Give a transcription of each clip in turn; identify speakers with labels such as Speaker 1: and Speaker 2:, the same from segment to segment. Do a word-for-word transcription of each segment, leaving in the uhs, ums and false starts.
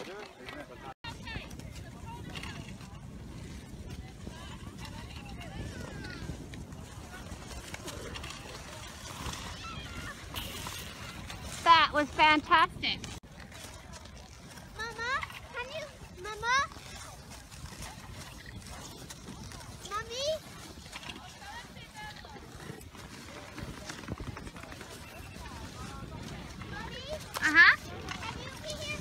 Speaker 1: That was fantastic.
Speaker 2: Mama, can you, Mama? Mommy? Mommy?
Speaker 1: Uh-huh.
Speaker 2: Can you be here?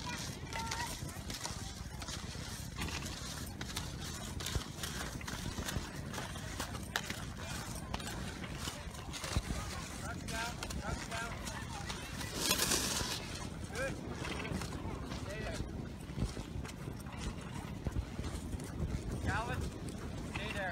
Speaker 3: Calvin, stay there.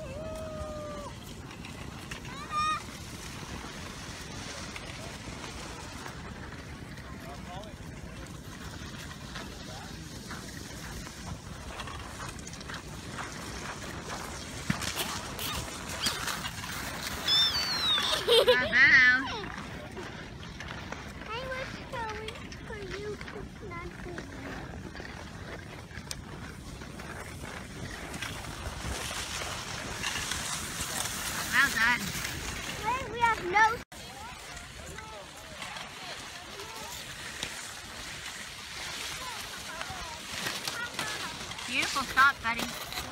Speaker 1: Uh-huh.
Speaker 2: I was going for you to not do that.
Speaker 1: Well done.
Speaker 2: Wait, we have no.
Speaker 1: Beautiful stop, buddy.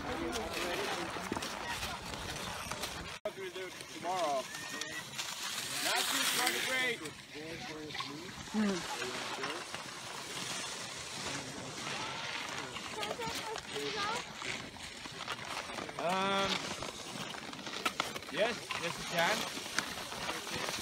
Speaker 3: What do we do tomorrow? Matthew's going to grade. Um. Yes, yes you can.